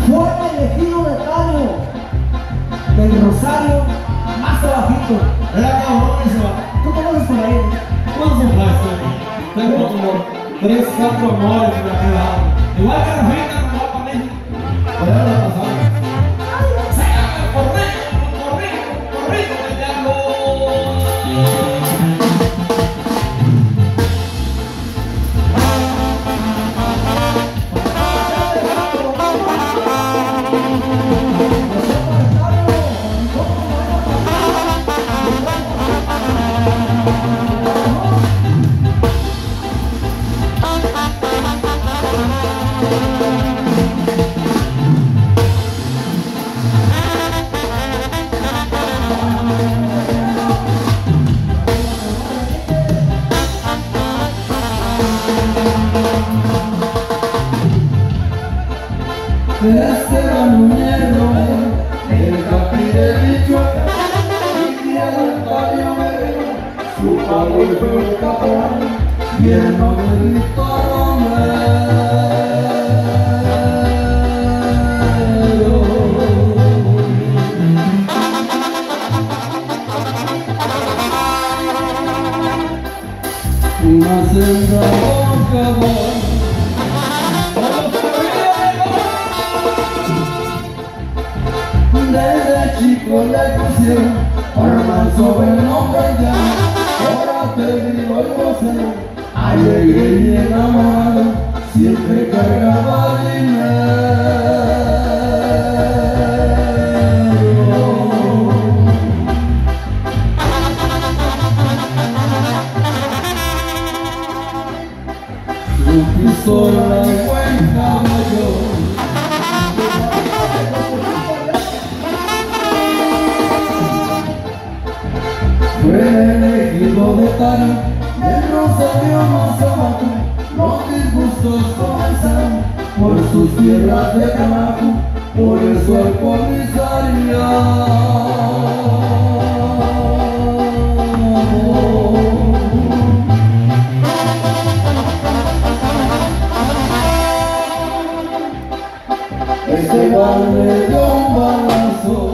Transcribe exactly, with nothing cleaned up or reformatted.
fue elegido decano del Rosario más abajito. Era cabrón eso. ¿Tú conoces por ahí? ¿Cuántos son? Tengo como tres, cuatro amores en la ciudad. Igual que la gente no va para México. Pero era la pasada. Corrido, corrido, corrido, me llamo. Esteban Muñero, el Capi de Michoacán, y el Mario Merino, su padre fue un cabrón, y el Novelito Romero. Una senda boca abajo, desde chico le pusieron Arman sobre el nombre ya. Ahora te digo y gocé, alegre y enamorado, siempre cargaba dinero. Su pistola y buen caballo, fue elegido decano del Rosario más abajo. Los disgustos comenzaron por sus tierras de trabajo, por eso el comisariado ese bar le dio un balazo.